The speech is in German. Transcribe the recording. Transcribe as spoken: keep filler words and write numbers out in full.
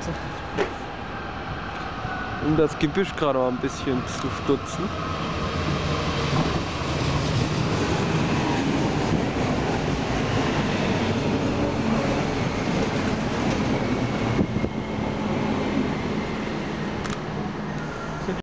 Stutzen. Um das Gebüsch gerade mal ein bisschen zu stutzen.